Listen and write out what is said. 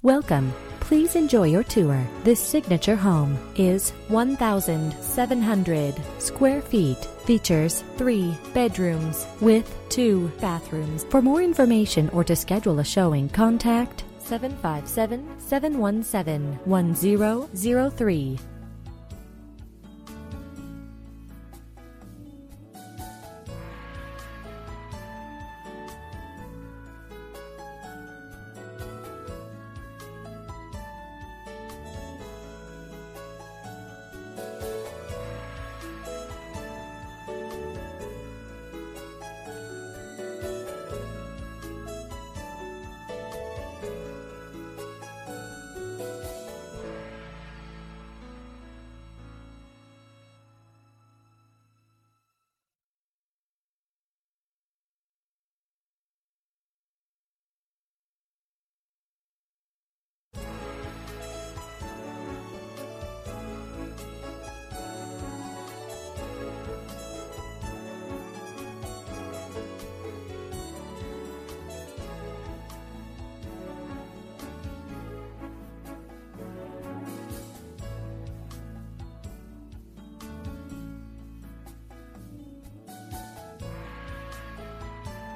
Welcome. Please enjoy your tour. This signature home is 1,700 square feet. Features 3 bedrooms with 2 bathrooms. For more information or to schedule a showing, contact 757-717-1003.